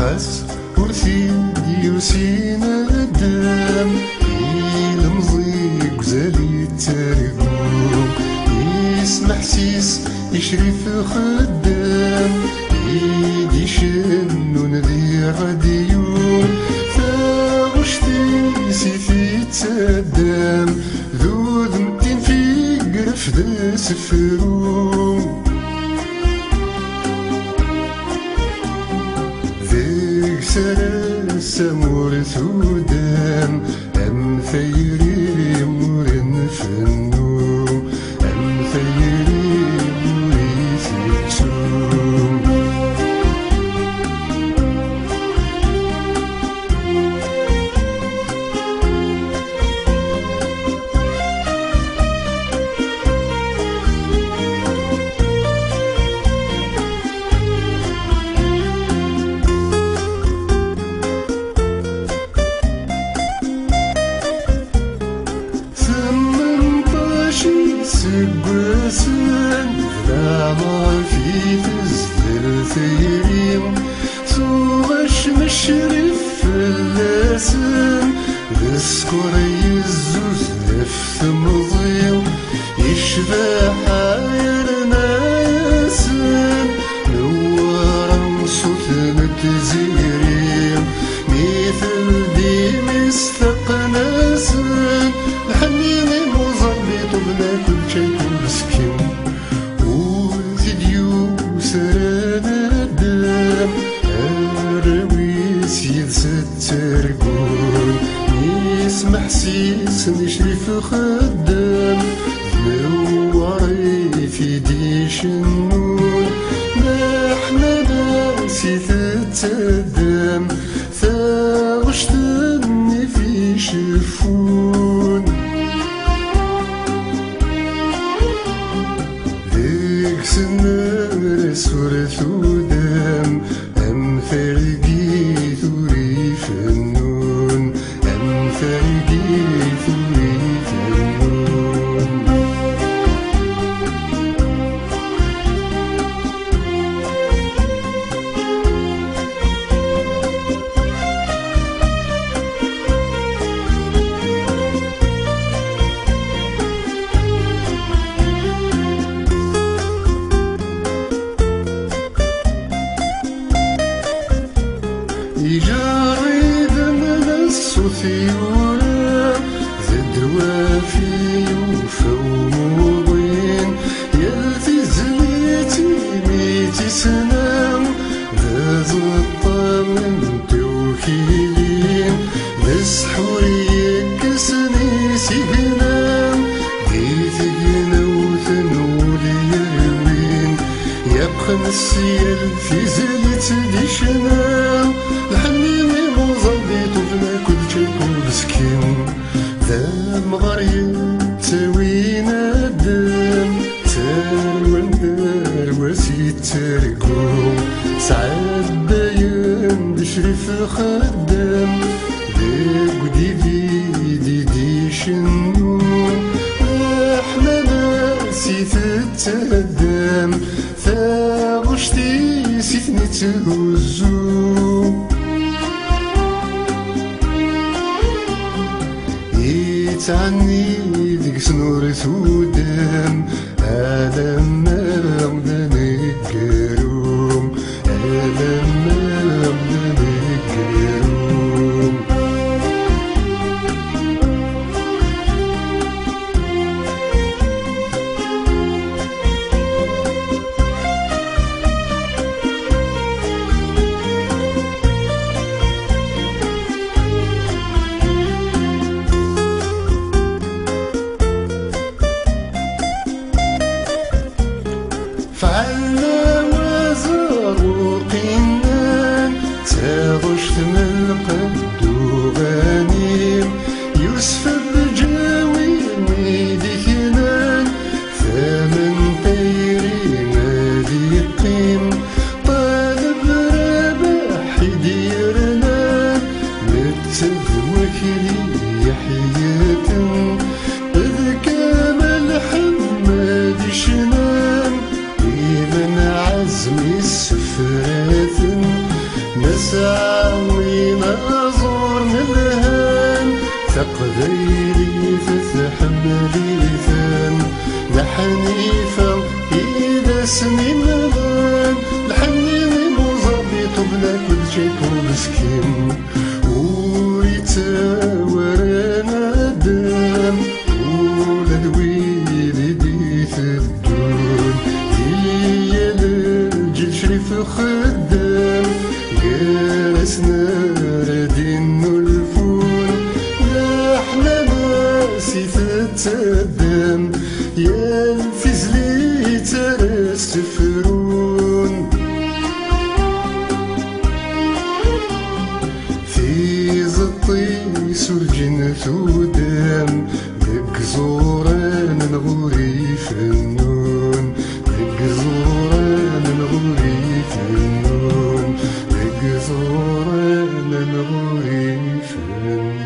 خاس ورثي وسينا الدم المضيق زالي الترقوم يسمح سيس يشرف خدام يدي شنون ذي غديون فاغشتي سيفي تسدام ذو ذمتين في قرف ذا سفروم ذيك سرسة مورث ودام أم ثيري مورن فنوم أم ثيري مورث التوم سقوسن لما في تزدر ثيريم صوغش مشرف اللسن ذسكر يزوز لف مضيم يشبه حايرنا ياسن نورا صوت متزيريم مثل دي مستقنا سن الحنين مظلي طبنا كل شيء مسكين وفيديو سرانا الدم الرويس يدسد ترقون يسمح سيس نشرف خدام نوري في ديش النون نحنا ناسي تتدم ثاغشتني في شفون ذيك سنة سورة ودم أم فرقي ثوري فنون أم فرقي ثوري فنون يجري ذنب السثيورة زد وافي وفوموضين يلفي زليتي ميتي سنام ذا الطمن توكيلين ذا سحوري يكسني سيقنام ديت قنوثن وليروين يبقى السيل في زليت دي شنام الحنيني مظلي طفنا كل شيء مسكين ذا مغريب تاوينا الدم تاروان درواسي ترقوم سعاد باين بشرف خدام ذاك ودي دي شنون احنا ناسي تتقدم ثاغشتي سيثني تهزو يتعني ذيك سنورة ودم ألم غمدان الكروم ألم غمدان الكروم فعلنا وزروقنا قبيلي تتحملي ثان لحنيفة إذا سنين ملان الحنيني مظبط بلا كل شيء مسكين ويتاورانا دام ولا الويل ديت الدون هي الجيل شريف خدام جالسنا ردين الفون لا احنا ناسي تتدام يا الفزلي ترس تفرون في زطي سرجن ثودام دق زوران نغوري فنون دق زوران نغوري فنون دق زوران نغوري فنون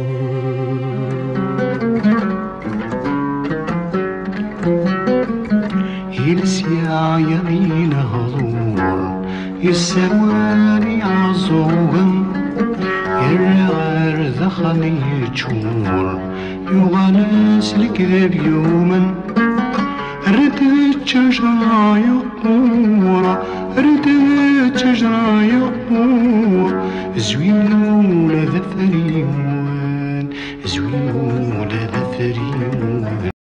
يلسيا يمين هضور يسواني عزوهم يرغر ذخلي يجور يغنس لكذب يوما ردت شجرة يقور ردت شجرة يقور زوينو لذفريون زوينو لذفريون